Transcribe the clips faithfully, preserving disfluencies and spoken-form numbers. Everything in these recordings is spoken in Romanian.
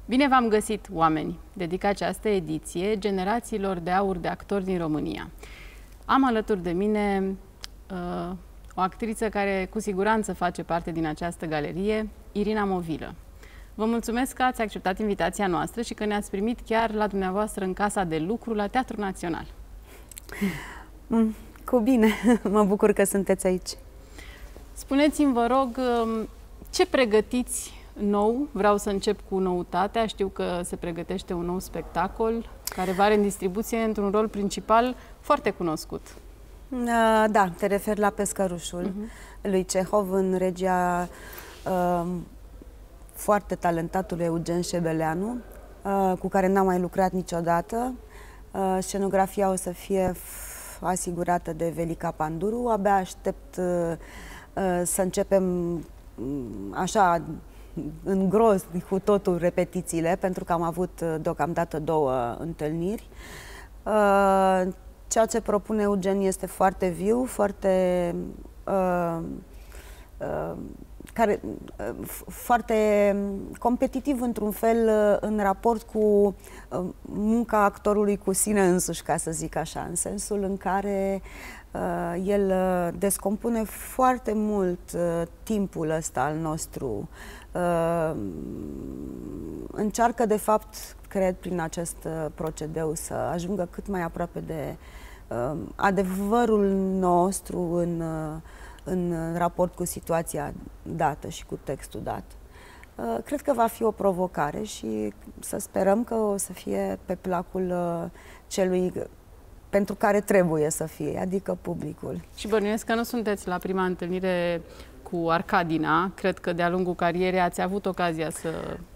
Bine v-am găsit, oameni! Dedic această ediție generațiilor de aur de actori din România. Am alături de mine uh, o actriță care cu siguranță face parte din această galerie, Irina Movilă. Vă mulțumesc că ați acceptat invitația noastră și că ne-ați primit chiar la dumneavoastră în casa de lucru la Teatrul Național. Mm, cu bine! Mă bucur că sunteți aici. Spuneți-mi, vă rog, ce pregătiți nou? Vreau să încep cu noutatea. Știu că se pregătește un nou spectacol care va are în distribuție într-un rol principal foarte cunoscut. Da, te referi la Pescărușul uh-huh. lui Cehov în regia uh, foarte talentatului Eugen Șebeleanu, uh, cu care n-am mai lucrat niciodată. Uh, scenografia o să fie asigurată de Velica Panduru. Abia aștept uh, uh, să începem uh, așa în gros cu totul repetițiile, pentru că am avut uh, deocamdată două întâlniri. Uh, ceea ce propune Eugen este foarte viu, foarte uh, uh, care, uh, foarte competitiv într-un fel uh, în raport cu uh, munca actorului cu sine însuși, ca să zic așa, în sensul în care uh, el uh, descompune foarte mult uh, timpul ăsta al nostru. Uh, încearcă de fapt, cred, prin acest uh, procedeu să ajungă cât mai aproape de uh, adevărul nostru în, uh, în raport cu situația dată și cu textul dat. Uh, cred că va fi o provocare și să sperăm că o să fie pe placul uh, celui pentru care trebuie să fie, adică publicul. Și bănuiesc că nu sunteți la prima întâlnire cu Arcadina. Cred că de-a lungul carierei ați avut ocazia să...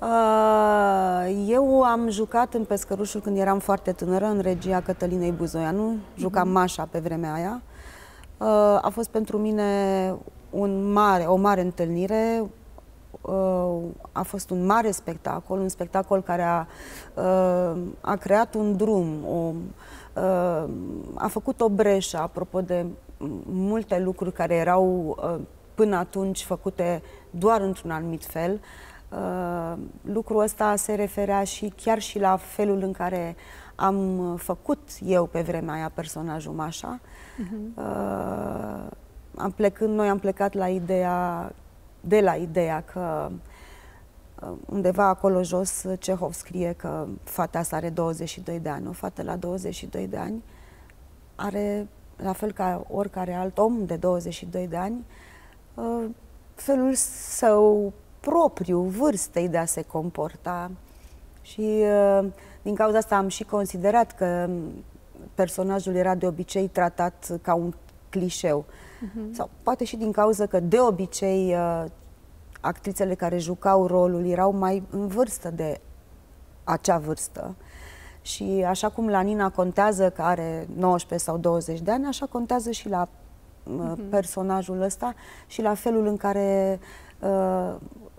Uh, eu am jucat în Pescărușul când eram foarte tânără, în regia Cătălinei Buzoianu. Jucam uh-huh. Mașa pe vremea aia. Uh, a fost pentru mine un mare, o mare întâlnire. Uh, a fost un mare spectacol, un spectacol care a, uh, a creat un drum, o, uh, a făcut o breșă, apropo de multe lucruri care erau uh, până atunci făcute doar într-un anumit fel. Uh, lucrul ăsta se referea și chiar și la felul în care am făcut eu pe vremea aia personajul Mașa. Uh-huh. uh, am plecând, noi am plecat la ideea, de la ideea că uh, undeva acolo jos Cehov scrie că fata asta are douăzeci și doi de ani. O fată la douăzeci și doi de ani are, la fel ca oricare alt om de douăzeci și doi de ani, Uh, felul său propriu, vârstei de a se comporta. Și uh, din cauza asta am și considerat că personajul era de obicei tratat ca un clișeu. Uh-huh. Sau poate și din cauza că de obicei uh, actrițele care jucau rolul erau mai în vârstă de acea vârstă. Și așa cum la Nina contează că are nouăsprezece sau douăzeci de ani, așa contează și la Uh-huh. personajul ăsta și la felul în care uh,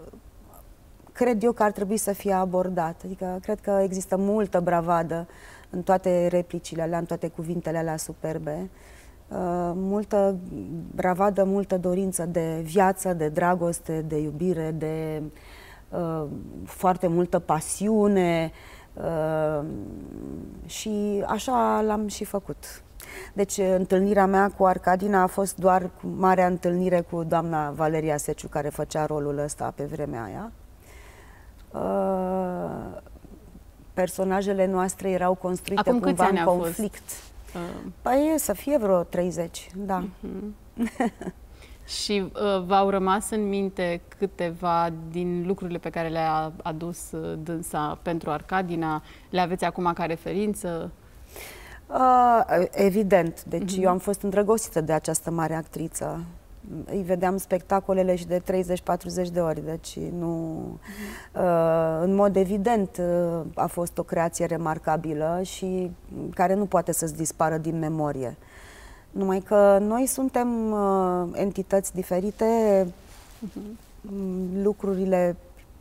cred eu că ar trebui să fie abordat. Adică cred că există multă bravadă în toate replicile alea, în toate cuvintele alea superbe. Uh, multă bravadă, multă dorință de viață, de dragoste, de iubire, de uh, foarte multă pasiune uh, și așa l-am și făcut. Deci întâlnirea mea cu Arcadina a fost doar cu marea întâlnire cu doamna Valeria Seciu, care făcea rolul ăsta pe vremea aia. Uh, personajele noastre erau construite Acum cumva în conflict. Uh. Păi să fie vreo treizeci, da. Uh-huh. Și uh, v-au rămas în minte câteva din lucrurile pe care le-a adus uh, dânsa pentru Arcadina? Le aveți acum ca referință? Uh, evident, deci uh-huh. eu am fost îndrăgostită de această mare actriță. Îi vedeam spectacolele și de treizeci patruzeci de ori, deci nu... Uh-huh. Uh, în mod evident uh, a fost o creație remarcabilă și care nu poate să-ți dispară din memorie. Numai că noi suntem uh, entități diferite, uh-huh. lucrurile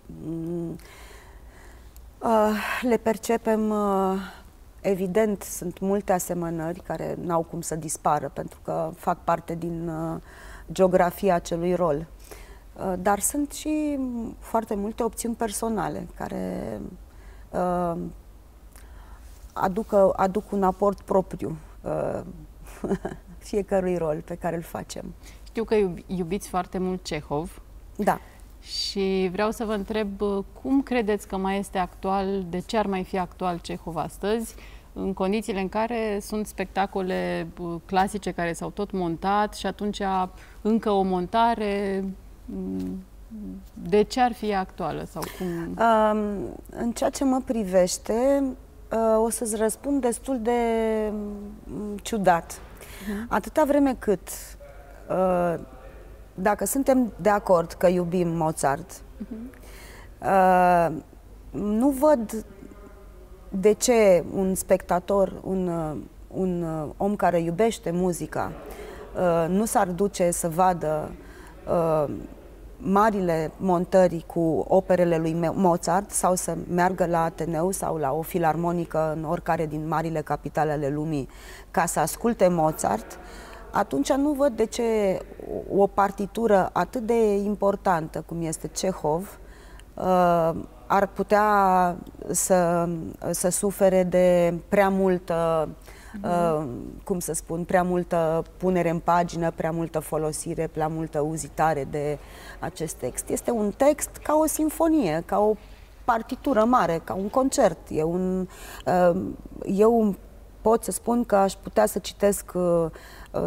uh, le percepem... Uh, Evident, sunt multe asemănări care n-au cum să dispară, pentru că fac parte din uh, geografia acelui rol. Uh, dar sunt și foarte multe opțiuni personale care uh, aduc, aduc un aport propriu uh, fiecărui rol pe care îl facem. Știu că iubiți foarte mult Cehov. Da. Și vreau să vă întreb cum credeți că mai este actual, de ce ar mai fi actual Cehov astăzi, în condițiile în care sunt spectacole clasice care s-au tot montat și atunci încă o montare, de ce ar fi actuală? Sau cum? Um, în ceea ce mă privește, uh, o să-ți răspund destul de ciudat. Uh-huh. Atâta vreme cât, uh, dacă suntem de acord că iubim Mozart, uh-huh. uh, nu văd de ce un spectator, un, un om care iubește muzica, uh, nu s-ar duce să vadă uh, marile montări cu operele lui Mozart sau să meargă la Ateneu sau la o filarmonică în oricare din marile capitale ale lumii ca să asculte Mozart, atunci nu văd de ce o partitură atât de importantă cum este Cehov uh, ar putea să, să sufere de prea multă, mm-hmm. uh, cum să spun, prea multă punere în pagină, prea multă folosire, prea multă uzitare de acest text. Este un text ca o simfonie, ca o partitură mare, ca un concert. E un, uh, eu pot să spun că aș putea să citesc uh, uh,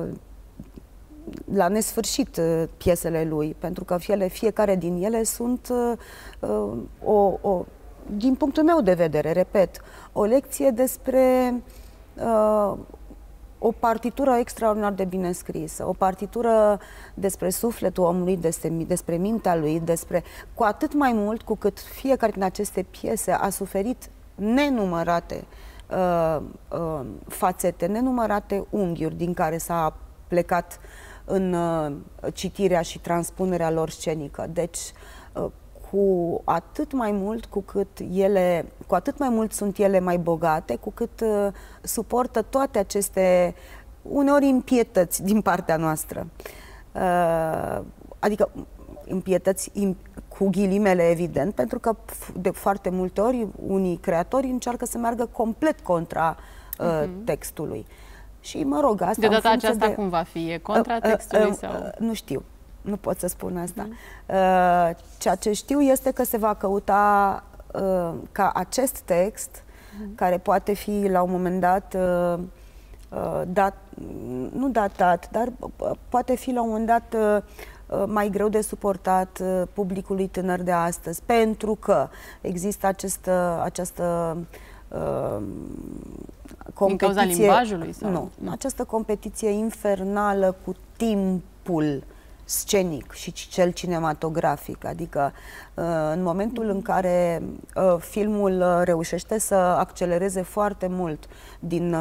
la nesfârșit piesele lui, pentru că fie, fiecare din ele sunt uh, o, o, din punctul meu de vedere, repet, o lecție despre uh, o partitură extraordinar de bine scrisă, o partitură despre sufletul omului, despre, despre mintea lui, despre, cu atât mai mult cu cât fiecare din aceste piese a suferit nenumărate uh, uh, fațete, nenumărate unghiuri din care s-a plecat în uh, citirea și transpunerea lor scenică. Deci, uh, cu atât mai mult cu cât ele, cu atât mai mult sunt ele mai bogate, cu cât uh, suportă toate aceste, uneori, impietăți din partea noastră. Uh, adică impietăți im, cu ghilimele, evident, pentru că de foarte multe ori unii creatori încearcă să meargă complet contra uh, uh-huh. textului. Și mă rog, asta de data aceasta de... cum va fi? E contra textului uh, uh, sau? Uh, nu știu. Nu pot să spun asta. Mm. Uh, ceea ce știu este că se va căuta uh, ca acest text, mm. care poate fi la un moment dat uh, uh, dat, nu datat, dar uh, poate fi la un moment dat uh, mai greu de suportat uh, publicului tânăr de astăzi, pentru că există această, această uh, competiție... Din cauza limbajului? Sau? Nu, această competiție infernală cu timpul scenic și cel cinematografic, adică în momentul în care filmul reușește să accelereze foarte mult din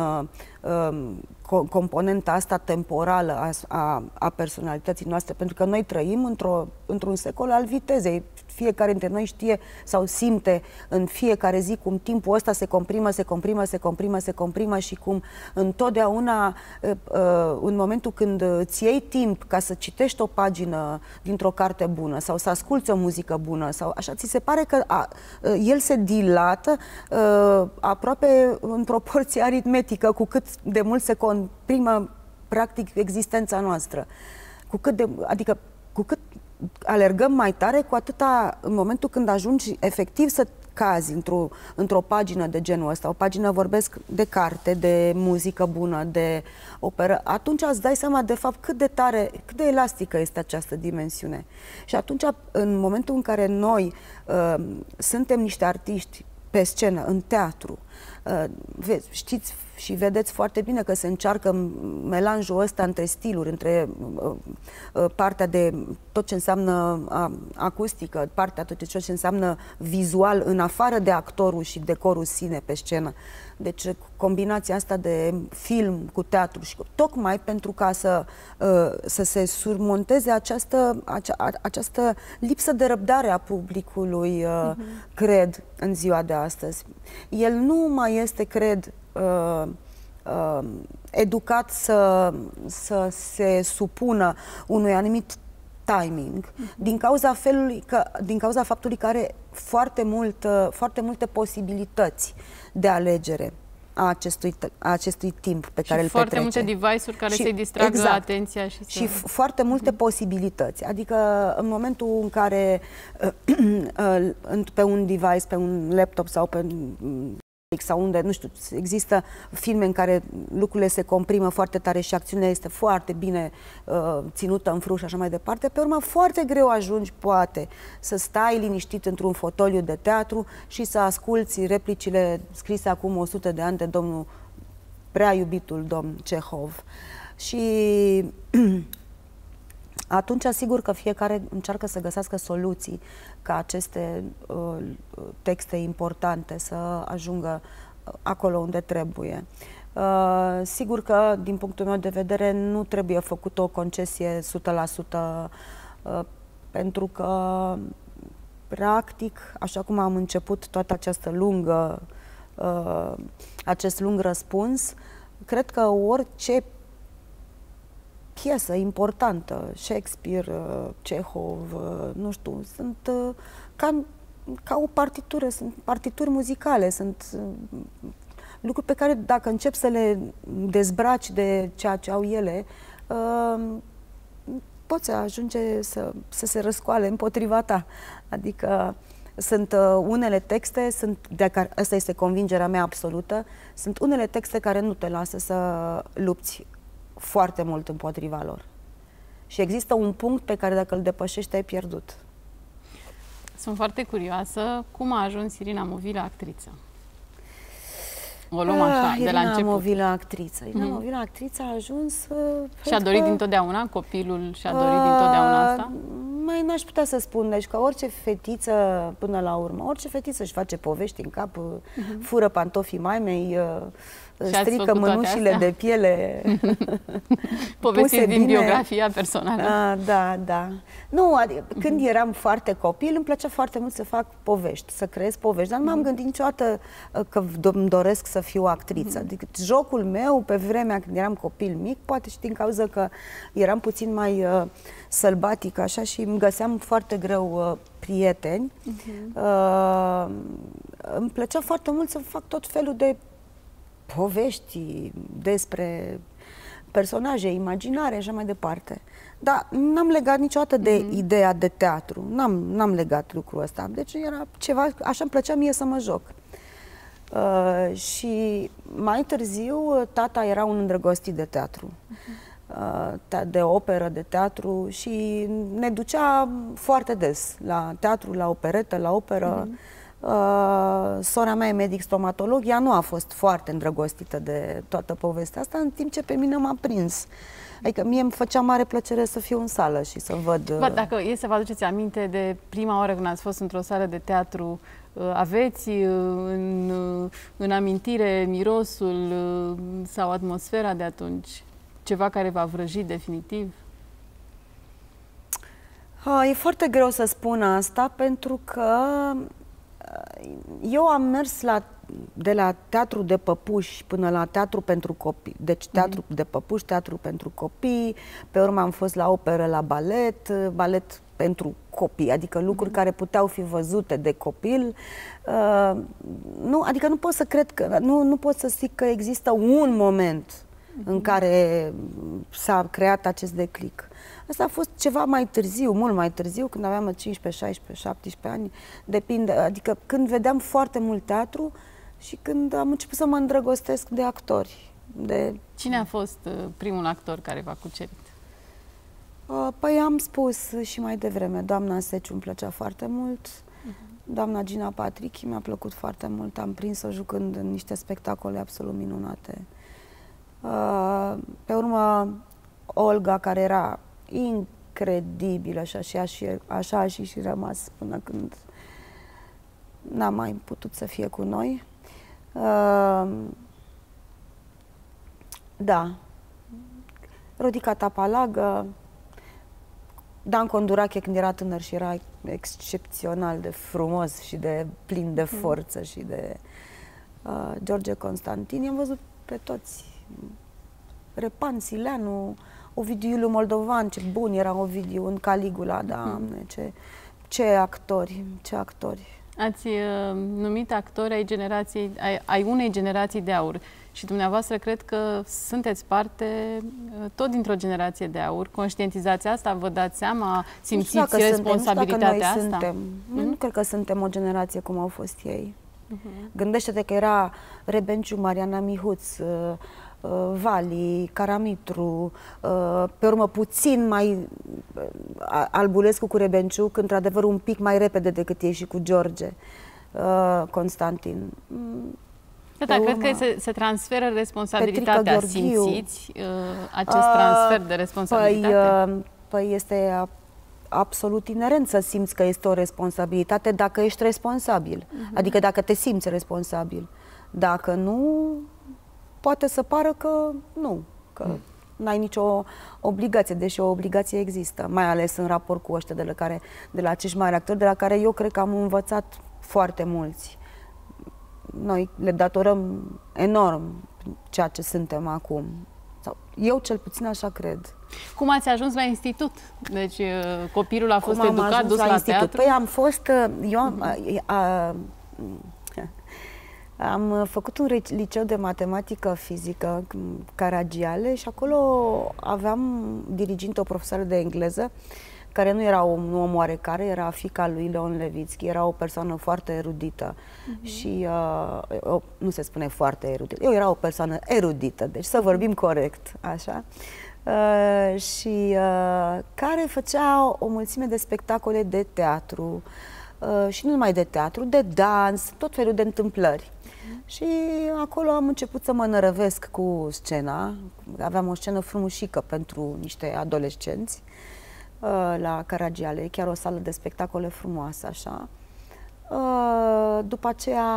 componenta asta temporală a, a, a personalității noastre, pentru că noi trăim într-o, într-un secol al vitezei. Fiecare dintre noi știe sau simte în fiecare zi cum timpul ăsta se comprimă, se comprimă, se comprimă, se comprimă și cum întotdeauna în momentul când îți iei timp ca să citești o pagină dintr-o carte bună sau să asculți o muzică bună sau așa, ți se pare că a, el se dilată a, aproape în proporție aritmetică cu cât de mult se comprimă practic existența noastră. Cu cât de, adică cu cât alergăm mai tare, cu atâta, în momentul când ajungi efectiv să cazi într-o într-o pagină de genul ăsta, o pagină, vorbesc de carte, de muzică bună, de operă, atunci îți dai seama de fapt cât de tare, cât de elastică este această dimensiune. Și atunci, în momentul în care noi uh, suntem niște artiști pe scenă, în teatru, uh, vezi, știți și vedeți foarte bine că se încearcă melanjul ăsta între stiluri, între uh, uh, partea de tot ce înseamnă uh, acustică, partea tot ce, ce înseamnă vizual, în afară de actorul și decorul sine pe scenă. Deci combinația asta de film cu teatru și tocmai pentru ca să, uh, să se surmonteze această, acea, această lipsă de răbdare a publicului, uh, uh-huh. cred, în ziua de astăzi. El nu mai este, cred, Uh, uh, educat să, să se supună unui anumit timing, din cauza felului că, din cauza faptului că are foarte, mult, foarte multe posibilități de alegere a acestui, a acestui timp pe care îl petrece. Și foarte multe device-uri care să-i distragă exact, atenția. Și, să... și foarte multe uh-huh. posibilități. Adică în momentul în care pe un device, pe un laptop sau pe sau unde, nu știu, există filme în care lucrurile se comprimă foarte tare și acțiunea este foarte bine uh, ținută în frâu și așa mai departe, pe urmă foarte greu ajungi, poate, să stai liniștit într-un fotoliu de teatru și să asculți replicile scrise acum o sută de ani de domnul, prea iubitul domn Cehov. Și atunci, sigur că fiecare încearcă să găsească soluții ca aceste uh, texte importante să ajungă acolo unde trebuie. Uh, sigur că, din punctul meu de vedere, nu trebuie făcută o concesie o sută la sută uh, pentru că, practic, așa cum am început toată această lungă, uh, acest lung răspuns, cred că orice piesă importantă, Shakespeare, Cehov, nu știu, sunt ca, ca o partitură, sunt partituri muzicale, sunt lucruri pe care dacă încep să le dezbraci de ceea ce au ele, poți ajunge să, să se răscoale împotriva ta. Adică sunt unele texte, sunt de care, asta este convingerea mea absolută, sunt unele texte care nu te lasă să lupți foarte mult împotriva lor. Și există un punct pe care dacă îl depășești, ai pierdut. Sunt foarte curioasă cum a ajuns Irina Movilă actriță. O luăm așa, ah, de la început. Irina Movilă actriță. Irina mm. Movilă actriță a ajuns... Uh, și-a dorit că, dintotdeauna? Copilul și-a dorit uh, dintotdeauna asta? Mai n-aș putea să spun. Deci că orice fetiță, până la urmă, orice fetiță își face povești în cap, uh-huh. fură pantofii maimei, uh, strică mânușile de piele. Povestiți din biografia personală. A, da, da. Nu, adică, uh-huh. când eram foarte copil, îmi plăcea foarte mult să fac povești, să creez povești, dar nu m-am uh-huh. gândit niciodată că îmi doresc să fiu actriță. Uh-huh. Adică jocul meu, pe vremea când eram copil mic, poate și din cauza că eram puțin mai uh, sălbatic, așa, și îmi găseam foarte greu uh, prieteni. Uh-huh. Uh, îmi plăcea foarte mult să fac tot felul de povești despre personaje imaginare și așa mai departe. Dar n-am legat niciodată de mm-hmm. ideea de teatru. N-am, n-am legat lucrul ăsta. Deci era ceva, așa îmi plăcea mie să mă joc. Uh, și mai târziu, tata era un îndrăgostit de teatru. Mm-hmm. uh, de operă, de teatru, și ne ducea foarte des la teatru, la operetă, la operă. Mm-hmm. Uh, sora mea e medic stomatolog, ea nu a fost foarte îndrăgostită de toată povestea asta, în timp ce pe mine m-a prins. Adică mie îmi făcea mare plăcere să fiu în sală și să văd... Uh... Bă, dacă e să vă aduceți aminte de prima oară când ați fost într-o sală de teatru, uh, aveți uh, în, uh, în amintire mirosul uh, sau atmosfera de atunci? Ceva care v-a vrăjit definitiv? Uh, e foarte greu să spun asta, pentru că eu am mers la, de la teatru de păpuși până la teatru pentru copii. Deci teatru mm-hmm. de păpuși, teatru pentru copii, pe urmă am fost la operă, la balet, balet pentru copii, adică lucruri mm-hmm. care puteau fi văzute de copil. Uh, nu, adică nu pot să cred că, nu, nu pot să zic că există un moment mm-hmm. în care s-a creat acest declic. Asta a fost ceva mai târziu, mult mai târziu, când aveam cincisprezece, șaisprezece, șaptesprezece ani, depinde, adică când vedeam foarte mult teatru și când am început să mă îndrăgostesc de actori. De... Cine a fost primul actor care v-a cucerit? Păi am spus și mai devreme, doamna Seciu îmi plăcea foarte mult, uh-huh. doamna Gina Patrichi mi-a plăcut foarte mult, am prins-o jucând în niște spectacole absolut minunate. Pe urmă, Olga, care era incredibilă și așa, și așa a și, și rămas până când n-a mai putut să fie cu noi. Uh, da. Rodica Tapalagă, Dan Condurache când era tânăr și era excepțional de frumos și de plin de forță, mm. și de uh, George Constantin. I-am văzut pe toți. Repan, Sileanu, Ovidiu Iuliu Moldovan, ce bun era Ovidiu în Caligula, Doamne, ce, ce actori, ce actori. Ați uh, numit actori ai, generației, ai, ai unei generații de aur și dumneavoastră cred că sunteți parte uh, tot dintr-o generație de aur. Conștientizați asta? Vă dați seama? Simțiți responsabilitatea suntem, asta? Suntem. Mm-hmm. Nu cred că suntem o generație cum au fost ei. Uh-huh. Gândește-te că era Rebenciu, Mariana Mihuț, uh, uh, Vali, Caramitru, uh, pe urmă puțin mai uh, Albulescu cu Rebenciu, într-adevăr un pic mai repede decât ei și cu George uh, Constantin. Mm, da, da, cred că se, se transferă responsabilitatea. Simțiți uh, acest uh, transfer de responsabilitate? Păi, uh, păi este absolut inerent să simți că este o responsabilitate dacă ești responsabil. Uh-huh. Adică dacă te simți responsabil. Dacă nu, poate să pară că nu, că uh. n-ai nicio obligație, deși o obligație există, mai ales în raport cu ăștia de la, care, de la acești mari actori, de la care eu cred că am învățat foarte mulți. Noi le datorăm enorm ceea ce suntem acum. Sau eu cel puțin așa cred. Cum ați ajuns la institut? Deci copilul a fost Cum am educat, dus la, la teatru? Păi am fost, eu am, uh-huh. a, a, am făcut un liceu de matematică fizică, Caragiale, și acolo aveam dirigind o profesoară de engleză, care nu era un om oarecare, era fiica lui Leon Levitsky, era o persoană foarte erudită. Uh-huh. Și uh, nu se spune foarte erudită, eu era o persoană erudită, deci să vorbim corect, așa. Uh, și uh, care făcea o mulțime de spectacole de teatru uh, și nu numai de teatru, de dans, tot felul de întâmplări. Uh-huh. Și acolo am început să mă nărăvesc cu scena. Aveam o scenă frumușică pentru niște adolescenți uh, la Caragiale, chiar o sală de spectacole frumoasă, așa. Uh, după aceea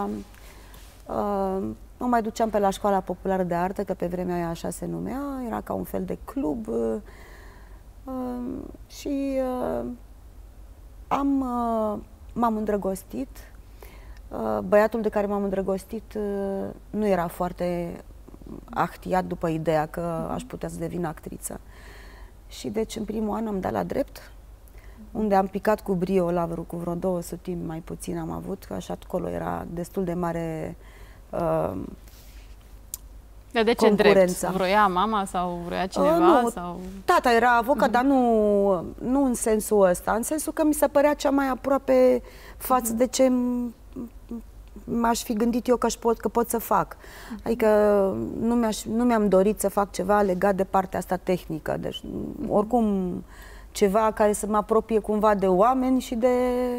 uh, mă mai duceam pe la Școala Populară de Artă, că pe vremea aia așa se numea, era ca un fel de club uh, uh, și uh, am, uh, m-am îndrăgostit. Uh, băiatul de care m-am îndrăgostit uh, nu era foarte ahtiat după ideea că aș putea să devin actriță. Și deci în primul an am dat la drept, unde am picat cu brio la vreo, cu vreo două sute mai puțin am avut, că așa acolo era destul de mare uh, de, de ce drept? Vroia mama sau vroia cineva? Uh, nu, sau... tata era avocat, uh-huh. dar nu, nu în sensul ăsta, în sensul că mi se părea cea mai aproape față uh-huh. de ce m-aș fi gândit eu că, pot, că pot să fac. Uh-huh. Adică nu, mi-aș, nu mi-am dorit să fac ceva legat de partea asta tehnică, deci uh-huh. oricum ceva care să mă apropie cumva de oameni și de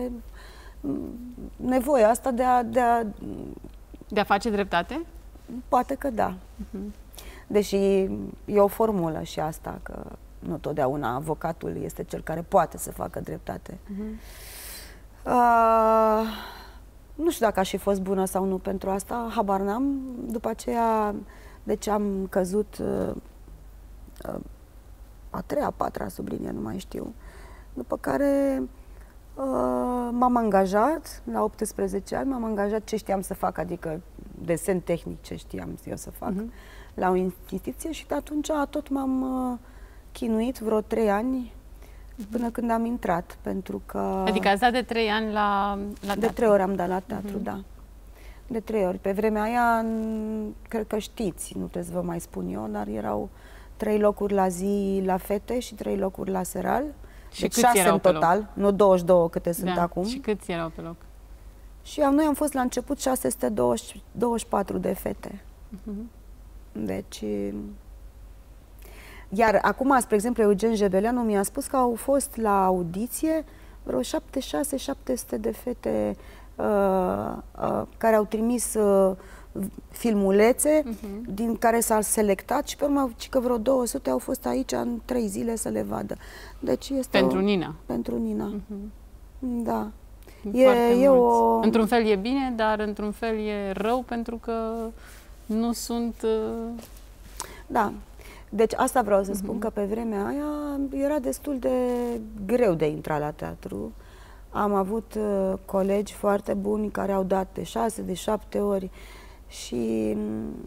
nevoia asta de a... De a, de a face dreptate? Poate că da. Uh-huh. Deși e o formulă și asta, că nu totdeauna avocatul este cel care poate să facă dreptate. Uh-huh. uh, nu știu dacă aș fi fost bună sau nu pentru asta, habar n-am. După aceea, deci am căzut uh, uh, a treia, a patra sublinie, nu mai știu. După care uh, m-am angajat, la optsprezece ani, m-am angajat ce știam să fac, adică desen tehnic, ce știam eu să fac, uh-huh. la o instituție și de atunci tot m-am uh, chinuit vreo trei ani uh-huh. până când am intrat, pentru că... Adică ați dat de trei ani la, la teatru? De trei ori am dat la teatru, uh-huh. da. De trei ori. Pe vremea aia, cred că știți, nu trebuie să vă mai spun eu, dar erau trei locuri la zi la fete și trei locuri la seral. Și deci șase în total, nu douăzeci și doi câte sunt da. acum. Și câți erau pe loc? Și noi am fost la început șase sute douăzeci și patru de fete. Uh-huh. Deci... Iar acum, spre exemplu, Eugen Jebeleanu mi-a spus că au fost la audiție vreo șapte șase șapte sute de fete uh, uh, care au trimis uh, filmulețe, uh-huh. din care s-a selectat și pe urmă că vreo două sute au fost aici în trei zile să le vadă. Deci este pentru o, Nina. Pentru Nina. Uh-huh. Da. E, e o... Într-un fel e bine, dar într-un fel e rău pentru că nu sunt... Uh... Da. Deci asta vreau să spun, uh-huh. că pe vremea aia era destul de greu de intra la teatru. Am avut uh, colegi foarte buni care au dat de șase, de șapte ori și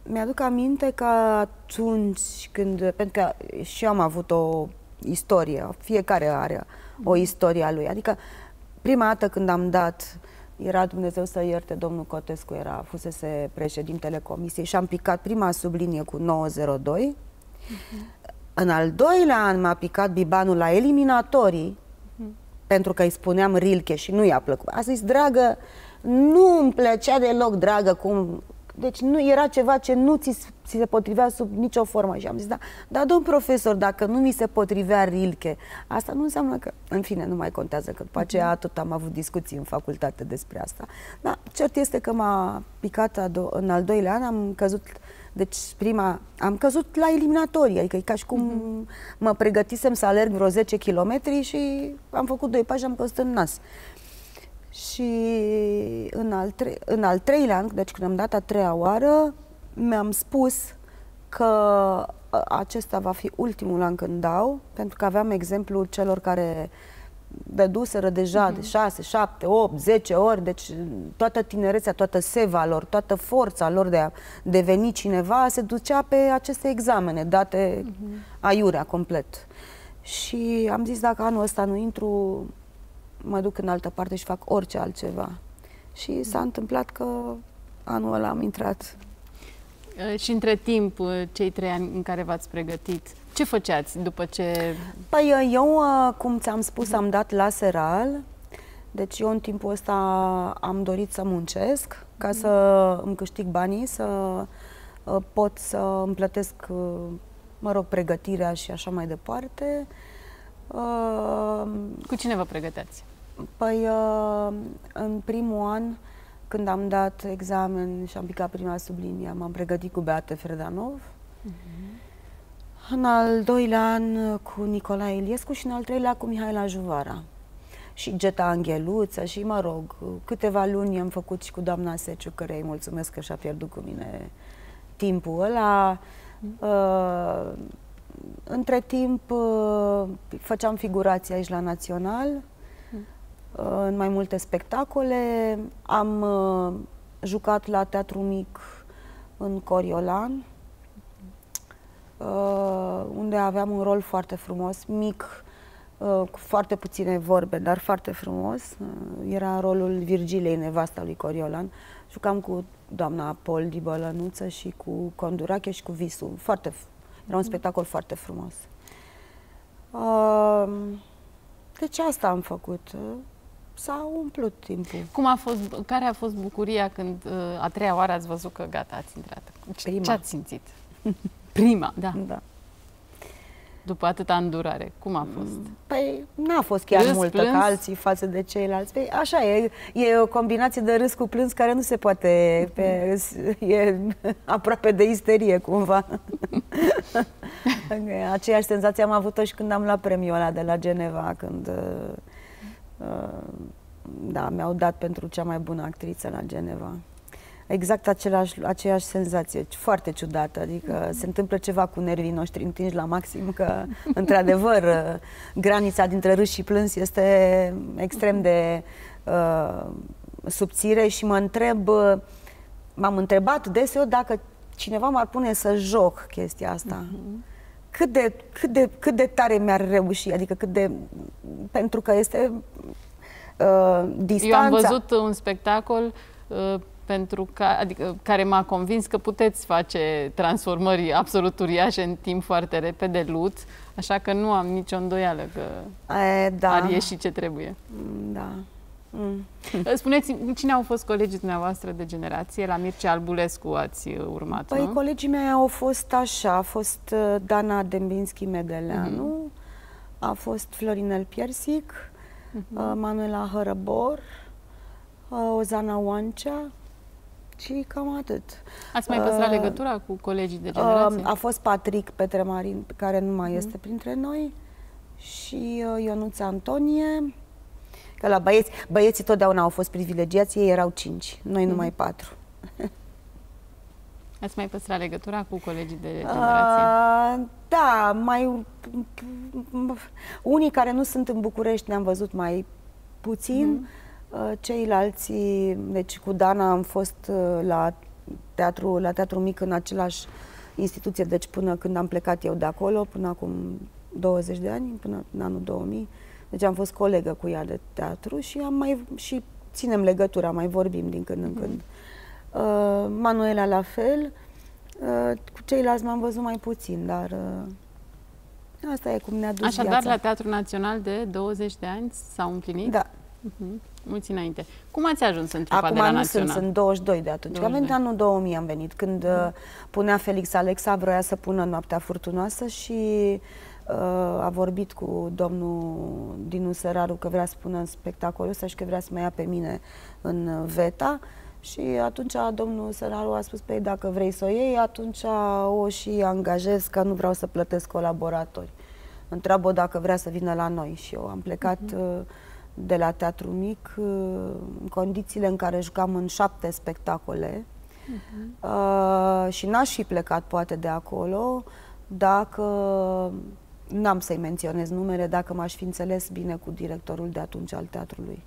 mi-aduc aminte că atunci când, pentru că și eu am avut o istorie, fiecare are o istorie a lui, adică prima dată când am dat, era Dumnezeu să ierte, domnul Cotescu era, fusese președintele comisiei și am picat prima sublinie cu nouă zero doi. Uh-huh. În al doilea an m-a picat bibanul la eliminatorii, uh-huh. pentru că îi spuneam Rilke și nu i-a plăcut. A zis, dragă, nu îmi plăcea deloc, dragă, cum... Deci nu era ceva ce nu ți, ți se potrivea sub nicio formă. Și am zis, da, da, domn profesor, dacă nu mi se potrivea Rilke, asta nu înseamnă că, în fine, nu mai contează, că după aceea tot am avut discuții în facultate despre asta. Dar cert este că m-a picat în al doilea an, am căzut, deci prima, am căzut la eliminatorii, adică e ca și cum uh-huh. mă pregătisem să alerg vreo zece kilometri și am făcut doi pași și am căzut în nas. Și în al, tre în al treilea an, deci când am dat a treia oară, mi-am spus că acesta va fi ultimul an când dau, pentru că aveam exemplul celor care dăduseră deja uh-huh. de șase, șapte, opt, zece ori, deci toată tinerețea, toată seva lor, toată forța lor de a deveni cineva se ducea pe aceste examene date uh-huh. aiurea complet. Și am zis, dacă anul ăsta nu intru, mă duc în altă parte și fac orice altceva. Și s-a întâmplat că anul ăla am intrat. Și între timp, cei trei ani în care v-ați pregătit, ce făceați după ce... Păi eu, cum ți-am spus, am dat laseral. Deci eu în timpul ăsta am dorit să muncesc ca să îmi câștig banii, să pot să îmi plătesc, mă rog, pregătirea și așa mai departe. Cu cine vă pregăteați? Păi, în primul an, când am dat examen și am picat prima sublinie, m-am pregătit cu Beate Fredanov. Uh-huh. În al doilea an cu Nicolae Iliescu și în al treilea cu Mihaela Juvara. Și Geta Angheluță și, mă rog, câteva luni am făcut și cu doamna Seciu, care îi mulțumesc că și-a pierdut cu mine timpul ăla. Uh-huh. uh, Între timp făceam figurații aici la Național, în mai multe spectacole. Am jucat la Teatru Mic în Coriolan, unde aveam un rol foarte frumos, mic, cu foarte puține vorbe, dar foarte frumos. Era rolul Virgilei, nevasta lui Coriolan. Jucam cu doamna Poldi Bălănuță și cu Condurache și cu Visu. Foarte Era un spectacol foarte frumos. Uh, deci asta am făcut. S-a umplut timpul. Cum a fost, care a fost bucuria când uh, a treia oară ați văzut că gata, ați intrat? Prima. Ce ați simțit? Prima, da. da. După atâta îndurare, cum a fost? Păi n-a fost chiar râs, multă plâns? ca alții față de ceilalți. Păi, așa e, e o combinație de râs cu plâns care nu se poate, pe, e aproape de isterie cumva. Aceeași senzație am avut-o și când am luat premiul ăla de la Geneva, când uh, da, mi-au dat pentru cea mai bună actriță la Geneva. Exact același, aceeași senzație, foarte ciudată, adică se întâmplă ceva cu nervii noștri întinși la maxim, că, într-adevăr, granița dintre râs și plâns este extrem de uh, subțire și mă întreb, m-am întrebat deseori dacă cineva m-ar pune să joc chestia asta. Uh-huh. Cât de, cât de, cât de tare mi-ar reuși, adică cât de... pentru că este uh, distanța... Eu am văzut un spectacol uh, pentru că, adică, care m-a convins că puteți face transformări absolut uriașe în timp foarte repede, Lut, așa că nu am nicio îndoială că e, da. ar ieși ce trebuie. Da. Mm. Spuneți, cine au fost colegii dumneavoastră de generație? La Mircea Albulescu ați urmat, Păi nu? colegii mei au fost așa, a fost Dana Dembinski-Medeleanu, uh-huh. a fost Florinel Piersic, uh-huh. Manuela Hărăbor, Ozana Oancea și cam atât. Ați mai păstrat uh, legătura cu colegii de generație? A fost Patrick Petremarin, care nu mai uh-huh. este printre noi, și Ionuța Antonie. Că la băieți, băieții totdeauna au fost privilegiați, ei erau cinci, noi mm. numai patru. Ați mai păstrat legătura cu colegii de generație? Uh, da, mai... Unii care nu sunt în București ne-am văzut mai puțin, mm. uh, ceilalți, deci cu Dana am fost uh, la teatru, la Teatru Mic în același instituție, deci până când am plecat eu de acolo, până acum douăzeci de ani, până în anul două mii. Deci am fost colegă cu ea de teatru și am mai și ținem legătura, mai vorbim din când în mm-hmm. când. Uh, Manuela la fel, uh, cu ceilalți m-am văzut mai puțin, dar uh, asta e cum ne-a dus Așadar, viața. la Teatrul Național de douăzeci de ani s-au împlinit? Da. Uh-huh. Mulți înainte. Cum ați ajuns în trupa Acum de la nu Național? sunt, sunt douăzeci și doi de atunci. Că am venit anul două mii, am venit, când uh, punea Felix Alexa, vroia să pună Noaptea Furtunoasă și uh, a vorbit cu domnul Dinu Săraru că vrea să pună în spectacolul ăsta și că vrea să mă ia pe mine în VETA. Și atunci domnul Săraru a spus, pe dacă vrei să o iei, atunci o și angajez, că nu vreau să plătesc colaboratori. Întreabă dacă vrea să vină la noi și eu am plecat uh-huh. de la Teatru Mic în condițiile în care jucam în șapte spectacole uh-huh. uh, și n-aș fi plecat poate de acolo dacă, n-am să-i menționez numere, dacă m-aș fi înțeles bine cu directorul de atunci al teatrului.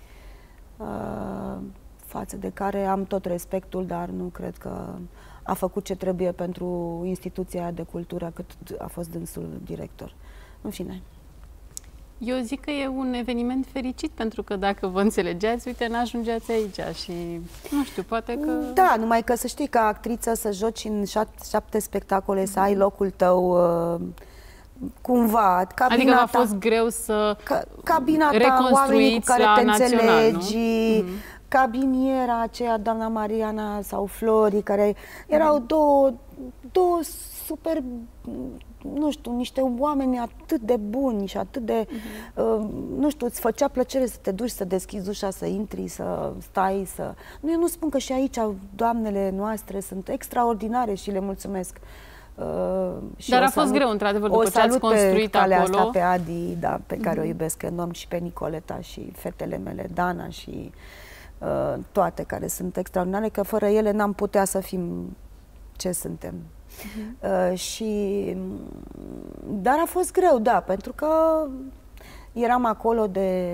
Uh, față de care am tot respectul, dar nu cred că a făcut ce trebuie pentru instituția de cultură cât a fost dânsul director. În fine. Eu zic că e un eveniment fericit, pentru că dacă vă înțelegeați, uite, n-ajungeați aici și, nu știu, poate că... Da, numai că să știi, ca actriță, să joci în șapte, șapte spectacole, să ai locul tău uh, cumva, cabina adică a ta, fost greu să ca, cabina ta, oamenii cu care te Național, înțelegi, mm-hmm. cabiniera aceea, doamna Mariana sau Flori, care erau mm-hmm. două, două super, nu știu, niște oameni atât de buni și atât de, mm-hmm. uh, nu știu, îți făcea plăcere să te duci, să deschizi ușa, să intri, să stai, să... Nu, eu nu spun că și aici doamnele noastre sunt extraordinare și le mulțumesc. Uh, și Dar a fost greu, într-adevăr, după ce ați construit pe calea acolo. Asta pe Adi, da, pe care mm-hmm. o iubesc enorm, și pe Nicoleta și fetele mele, Dana și uh, toate care sunt extraordinare, că fără ele n-am putea să fim ce suntem. Uh-huh. Uh, și, dar a fost greu, da, pentru că eram acolo de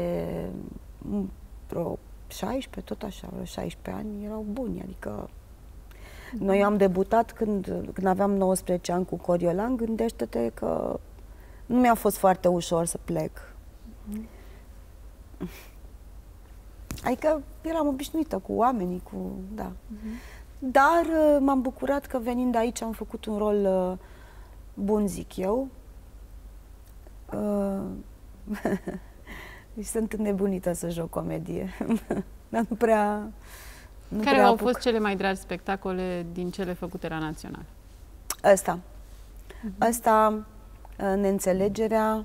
vreo șaisprezece, tot așa, vreo șaisprezece ani, erau buni, adică uh-huh. noi am debutat când, când aveam nouăsprezece ani cu Coriolan, gândește-te că nu mi-a fost foarte ușor să plec. Uh-huh. Adică eram obișnuită cu oamenii, cu, da. Uh-huh. Dar m-am bucurat că venind aici am făcut un rol uh, bun, zic eu. Uh, sunt înnebunită să joc comedie, dar nu prea nu Care prea au apuc. fost cele mai dragi spectacole din cele făcute la Național? Ăsta. Uh-huh. Ăsta, uh, Neînțelegerea,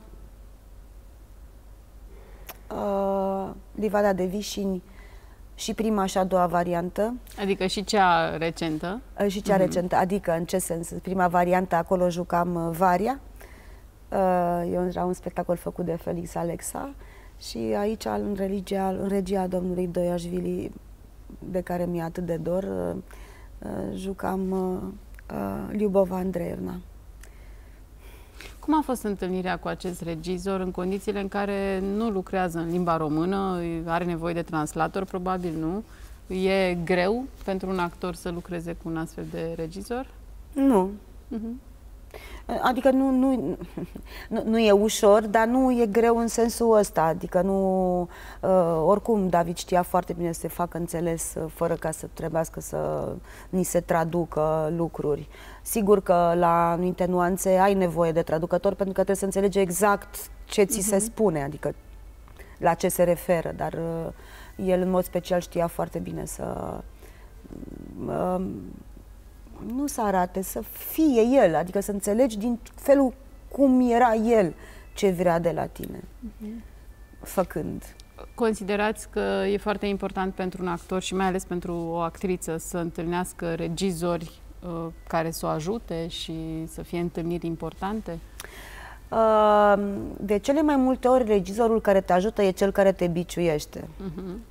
uh, Livada de Vișini, și prima și a doua variantă. Adică și cea recentă. Și cea uh-huh. recentă, adică în ce sens? Prima variantă, acolo jucam Varia. Eu era un spectacol făcut de Felix Alexa și aici, în, religia, în regia domnului Doiașvili, de care mi-e atât de dor, jucam Liubova Andreevna. Cum a fost întâlnirea cu acest regizor în condițiile în care nu lucrează în limba română, are nevoie de translator, probabil nu? E greu pentru un actor să lucreze cu un astfel de regizor? Nu. Uh-huh. Adică nu, nu, nu, nu e ușor, dar nu e greu în sensul ăsta. Adică nu... Uh, oricum, David știa foarte bine să se facă înțeles uh, fără ca să trebuiască să ni se traducă lucruri. Sigur că la anumite nuanțe ai nevoie de traducător pentru că trebuie să înțelegi exact ce ți uh-huh. se spune, adică la ce se referă, dar uh, el în mod special știa foarte bine să... Uh, nu să arate, să fie el, adică să înțelegi din felul cum era el ce vrea de la tine, uh-huh. făcând. Considerați că e foarte important pentru un actor și mai ales pentru o actriță să întâlnească regizori uh, care să o ajute și să fie întâlniri importante? Uh, de cele mai multe ori, regizorul care te ajută e cel care te biciuiește. Uh-huh.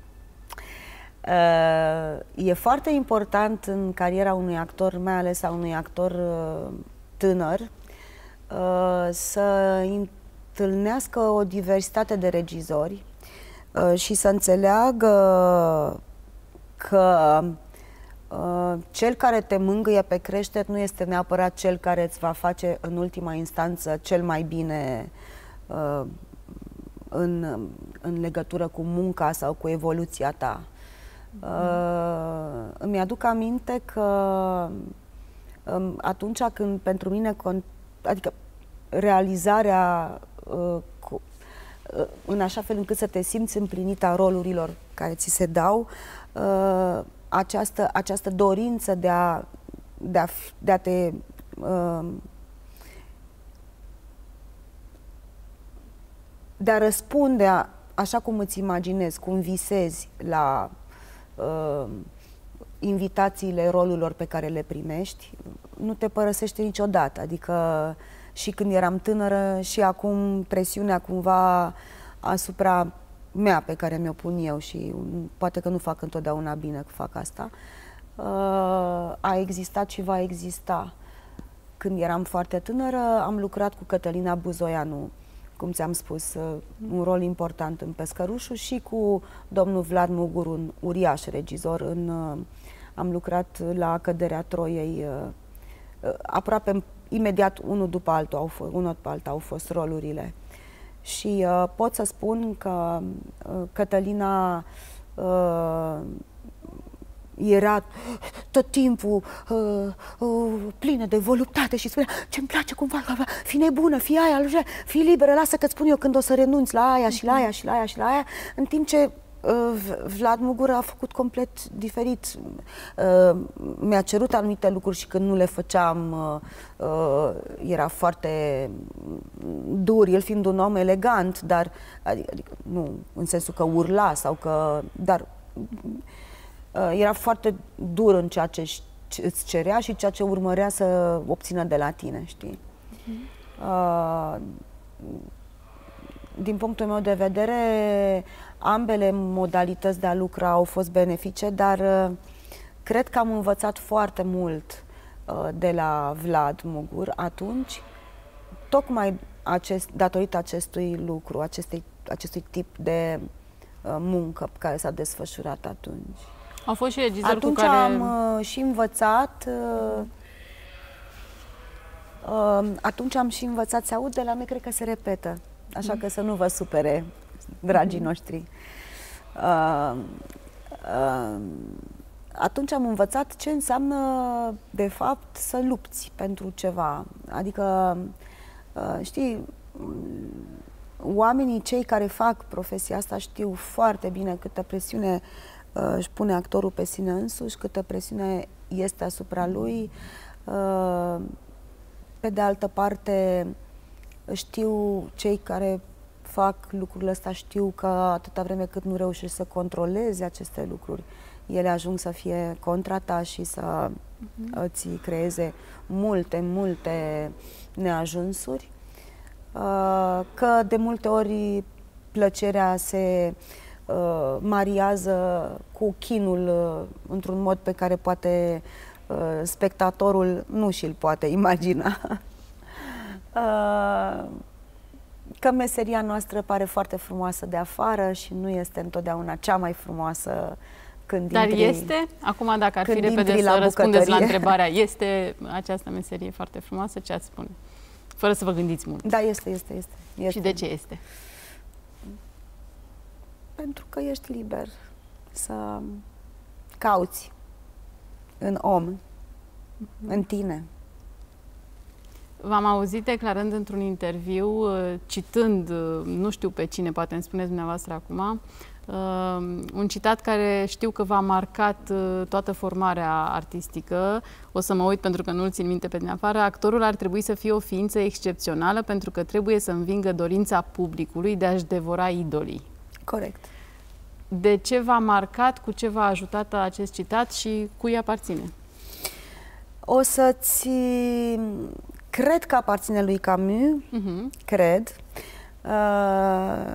Uh, e foarte important în cariera unui actor, mai ales a unui actor uh, tânăr, uh, să întâlnească o diversitate de regizori uh, și să înțeleagă că uh, cel care te mângâie pe creștere nu este neapărat cel care îți va face în ultima instanță cel mai bine uh, în, în legătură cu munca sau cu evoluția ta. Uh, îmi aduc aminte că um, atunci când pentru mine, adică realizarea uh, cu, uh, în așa fel încât să te simți împlinit a rolurilor care ți se dau, uh, această, această dorință de a, de a, de a te uh, de a răspunde a, așa cum îți imaginezi, cum visezi la uh, invitațiile rolurilor pe care le primești, nu te părăsește niciodată. Adică și când eram tânără și acum presiunea cumva asupra mea pe care mi-o pun eu și poate că nu fac întotdeauna bine că fac asta, uh, a existat și va exista. Când eram foarte tânără am lucrat cu Cătălina Buzoianu, cum ți-am spus, un rol important în Pescărușul, și cu domnul Vlad Mugur, un uriaș regizor. În, am lucrat la Căderea Troiei, aproape imediat unul după altul, au fost, unul după altul au fost rolurile. Și uh, pot să spun că uh, Cătălina uh, era tot timpul uh, uh, plină de voluptate și spunea: ce-mi place cumva, fii nebună, fii aia, fii liberă, lasă că-ți spun eu când o să renunți la aia și la aia și la aia și la aia, în timp ce uh, Vlad Mugur a făcut complet diferit. Uh, mi-a cerut anumite lucruri și când nu le făceam uh, uh, era foarte dur, el fiind un om elegant, dar adică, adică, nu în sensul că urla sau că, dar era foarte dur în ceea ce îți cerea și ceea ce urmărea să obțină de la tine, știi? Uh, din punctul meu de vedere, ambele modalități de a lucra au fost benefice, dar uh, cred că am învățat foarte mult uh, de la Vlad Mugur atunci, tocmai acest, datorită acestui lucru, acestei, acestui tip de uh, muncă care s-a desfășurat atunci. Au fost și regizori Atunci cu care... am uh, și învățat, uh, uh, atunci am și învățat, se aud de la mine, cred că se repetă, așa mm. că să nu vă supere, dragii mm. noștri. Uh, uh, atunci am învățat ce înseamnă, de fapt, să lupți pentru ceva. Adică, uh, știi, oamenii, cei care fac profesia asta, știu foarte bine câtă presiune își pune actorul pe sine însuși, câtă presiune este asupra lui. Pe de altă parte, știu, cei care fac lucrurile astea știu că atâta vreme cât nu reușești să controlezi aceste lucruri, ele ajung să fie contra ta și să uh-huh. îți creeze multe, multe neajunsuri. Că de multe ori plăcerea se Uh, mariază cu chinul uh, într-un mod pe care poate uh, spectatorul nu și-l poate imagina. uh, că meseria noastră pare foarte frumoasă de afară și nu este întotdeauna cea mai frumoasă când Dar intri, este? Acum, dacă ar fi repede să răspundeți la întrebarea, este această meserie foarte frumoasă, ce ați spune? Fără să vă gândiți mult. Da, este, este, este. este. Și de ce este? Pentru că ești liber să cauți în om, mm-hmm. în tine. V-am auzit declarând într-un interviu, citând, nu știu pe cine, poate îmi spuneți dumneavoastră acum, un citat care știu că v-a marcat toată formarea artistică. O să mă uit pentru că nu-l țin minte pe din afară. Actorul ar trebui să fie o ființă excepțională pentru că trebuie să învingă dorința publicului de a-și devora idolii. Corect. De ce v-a marcat, cu ce v-a ajutat acest citat și cui aparține? O să-ți... Cred că aparține lui Camus, uh-huh. cred. Uh,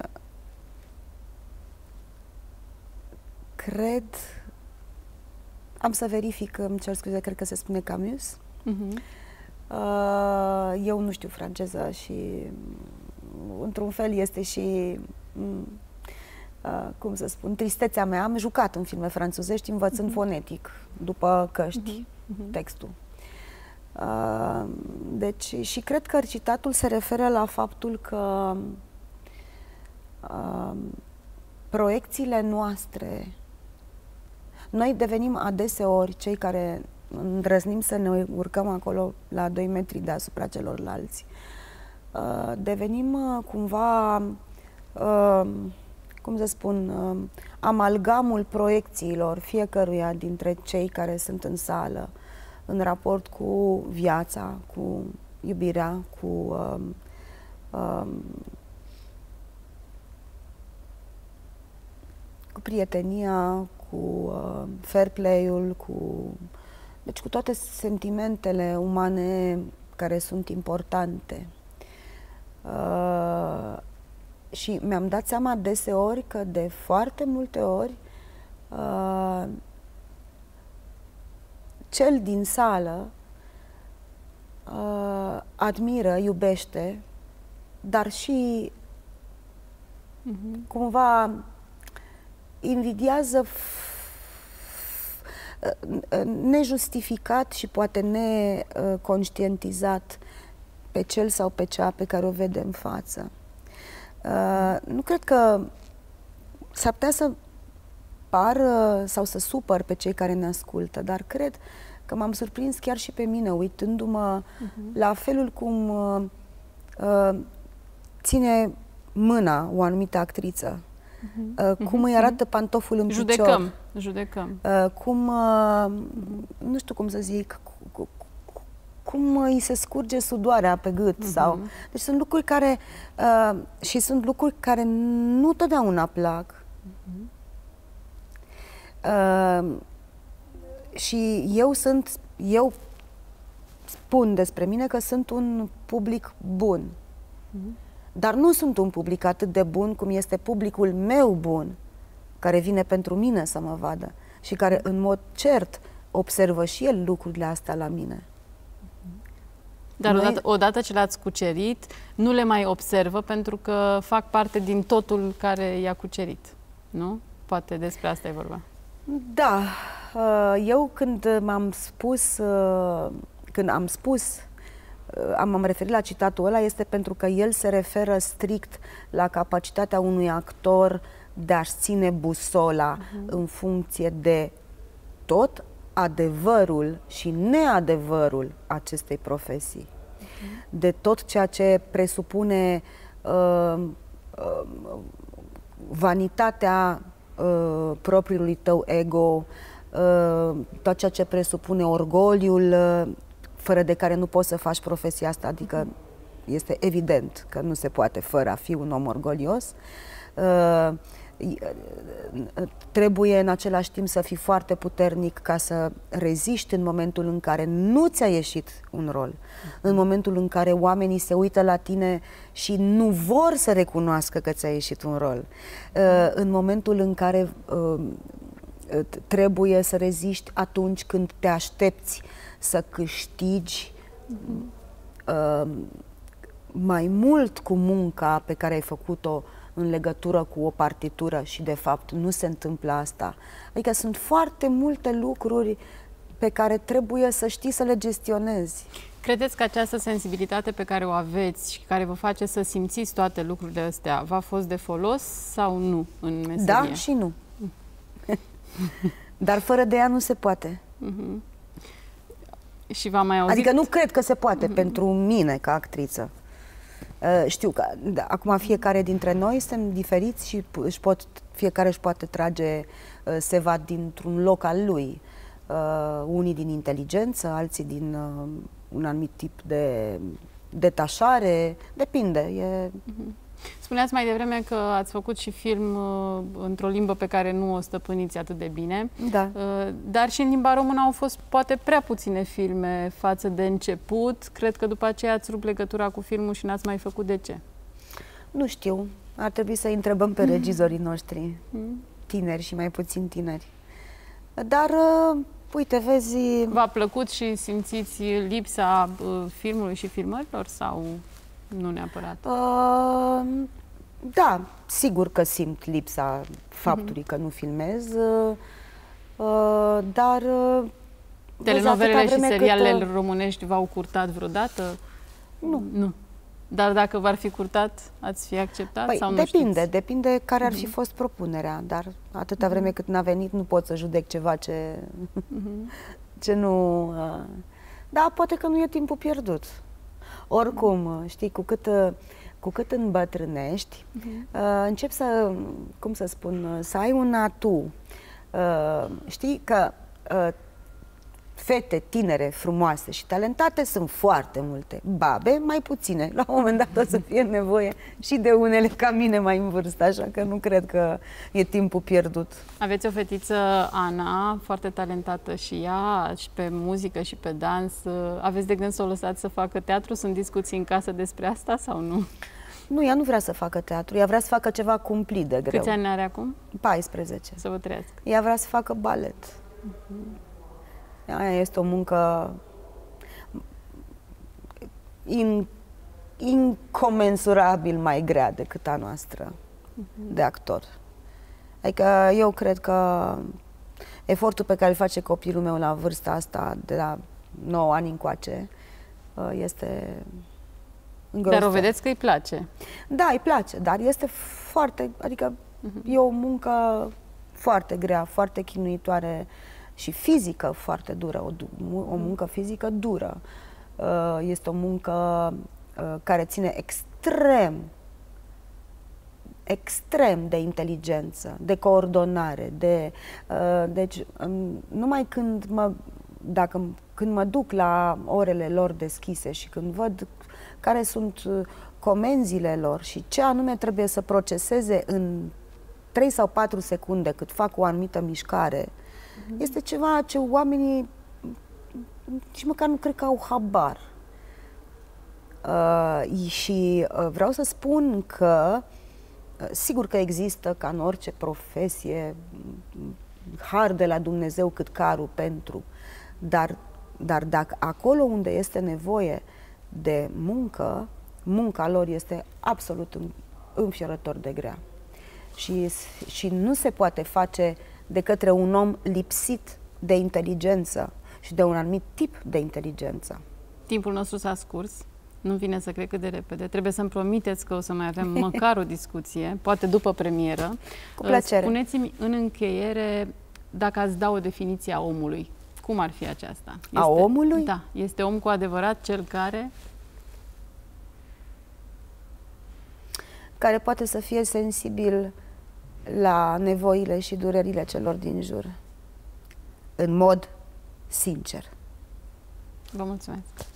cred... Am să verific, îmi cer scuze, cred că se spune Camus. Uh-huh. uh, eu nu știu franceză și într-un fel este și... uh, cum să spun, tristețea mea. Am jucat în filme franțuzești învățând uh-huh. fonetic, după căști, uh-huh. Uh-huh. textul. Uh, deci, și cred că recitatul se referă la faptul că uh, proiecțiile noastre, noi devenim adeseori cei care îndrăznim să ne urcăm acolo la doi metri deasupra celorlalți. Uh, devenim uh, cumva, uh, cum să spun, uh, amalgamul proiecțiilor fiecăruia dintre cei care sunt în sală, în raport cu viața, cu iubirea, cu uh, uh, cu prietenia, cu uh, fair play-ul, cu, deci cu toate sentimentele umane care sunt importante. Uh, și mi-am dat seama deseori că de foarte multe ori uh, cel din sală uh, admiră, iubește, dar și uh-huh. cumva invidiază nejustificat și poate neconștientizat pe cel sau pe cea pe care o vede în față. Uh, nu cred că s-ar putea să pară sau să supăr pe cei care ne ascultă, dar cred că m-am surprins chiar și pe mine, uitându-mă uh-huh. la felul cum uh, uh, ține mâna o anumită actriță. Uh, cum uh-huh. îi arată pantoful în judecăm, picior. Judecăm. Uh, cum, uh, nu știu cum să zic, cu, cu, cum îi se scurge sudoarea pe gât. Uh-huh. Sau, deci sunt lucruri care, uh, și sunt lucruri care nu totdeauna plac. Uh-huh. Uh, și eu sunt, eu spun despre mine că sunt un public bun. Uh-huh. Dar nu sunt un public atât de bun cum este publicul meu bun, care vine pentru mine să mă vadă și care în mod cert observă și el lucrurile astea la mine. Dar Noi... odată, odată ce le-ați cucerit, nu le mai observă pentru că fac parte din totul care i-a cucerit, nu? Poate despre asta e vorba. Da. Eu când m-am spus, când am spus am referit la citatul ăla, este pentru că el se referă strict la capacitatea unui actor de a-și ține busola uh-huh. în funcție de tot adevărul și neadevărul acestei profesii. Uh-huh. De tot ceea ce presupune uh, uh, vanitatea uh, propriului tău ego, uh, tot ceea ce presupune orgoliul, uh, fără de care nu poți să faci profesia asta, adică este evident că nu se poate fără a fi un om orgolios. Uh, trebuie în același timp să fii foarte puternic ca să reziști în momentul în care nu ți-a ieșit un rol, în momentul în care oamenii se uită la tine și nu vor să recunoască că ți-a ieșit un rol, uh, în momentul în care uh, trebuie să reziști atunci când te aștepți să câștigi uh, mai mult cu munca pe care ai făcut-o în legătură cu o partitură și de fapt nu se întâmplă asta. Adică sunt foarte multe lucruri pe care trebuie să știi să le gestionezi. Credeți că această sensibilitate pe care o aveți și care vă face să simțiți toate lucrurile astea v-a fost de folos sau nu în meserie? Da și nu. Dar fără de ea nu se poate. Uh-huh. Și v-am mai auzit? Adică nu cred că se poate uh-huh. pentru mine ca actriță. Uh, știu că da, acum fiecare dintre noi suntem diferiți și își pot, fiecare își poate trage uh, seva dintr-un loc al lui. Uh, unii din inteligență, alții din uh, un anumit tip de detașare. Depinde. E... Uh-huh. Spuneați mai devreme că ați făcut și film uh, într-o limbă pe care nu o stăpâniți atât de bine. Da. Uh, dar și în limba română au fost poate prea puține filme față de început. Cred că după aceea ați rupt legătura cu filmul și n-ați mai făcut. De ce? Nu știu. Ar trebui să întrebăm pe regizorii noștri, tineri și mai puțin tineri. Dar, uh, uite, vezi... V-a plăcut și simțiți lipsa uh, filmului și filmărilor sau... Nu neapărat. Uh, Da, sigur că simt lipsa faptului uh-huh. că nu filmez, uh, uh, dar... Uh, Telenovelele și serialele cât, uh, românești v-au curtat vreodată? Nu. Nu. Dar dacă v-ar fi curtat, ați fi acceptat Păi, sau nu depinde, știți? depinde care ar uh-huh. fi fost propunerea, dar atâta vreme cât n-a venit, nu pot să judec ceva ce, uh-huh. ce nu... Uh, da, poate că nu e timpul pierdut. Oricum, știi, cu cât... Uh, cu cât îmbătrânești, uh-huh. uh, începi să, cum să spun, să ai un atu. Uh, știi că uh, fete tinere, frumoase și talentate sunt foarte multe. Babe, mai puține. La un moment dat o să fie nevoie și de unele ca mine mai în vârstă, așa că nu cred că e timpul pierdut. Aveți o fetiță, Ana, foarte talentată și ea, și pe muzică și pe dans. Aveți de gând să o lăsați să facă teatru? Sunt discuții în casă despre asta sau nu? Nu, ea nu vrea să facă teatru, ea vrea să facă ceva cumplit de greu. Câți ani are acum? paisprezece. Să vă trăiască. Ea vrea să facă balet. Uh-huh. Aia este o muncă in, incomensurabil mai grea decât a noastră uh-huh. de actor. Adică eu cred că efortul pe care îl face copilul meu la vârsta asta, de la nouă ani încoace, este îngrozitor. Dar o vedeți că îi place? Da, îi place, dar este foarte, adică uh-huh. e o muncă foarte grea, foarte chinuitoare și fizică foarte dură, o, o muncă fizică dură. Este o muncă care ține extrem, extrem de inteligență, de coordonare, de... Deci, numai când mă, dacă, când mă duc la orele lor deschise și când văd care sunt comenzile lor și ce anume trebuie să proceseze în trei sau patru secunde cât fac o anumită mișcare, este ceva ce oamenii nici măcar nu cred că au habar. Uh, și uh, vreau să spun că uh, sigur că există, ca în orice profesie, har de la Dumnezeu cât carul pentru, dar, dar dacă acolo unde este nevoie de muncă, munca lor este absolut înfiorător de grea. Și, și nu se poate face de către un om lipsit de inteligență și de un anumit tip de inteligență. Timpul nostru s-a scurs. Nu vine să cred cât de repede. Trebuie să-mi promiteți că o să mai avem măcar o discuție, poate după premieră. Cu plăcere. Spuneți-mi în încheiere, dacă ați da o definiție a omului, cum ar fi aceasta? Este, a omului? Da. Este om cu adevărat cel care... care poate să fie sensibil la nevoile și durerile celor din jur, în mod sincer. Vă mulțumesc!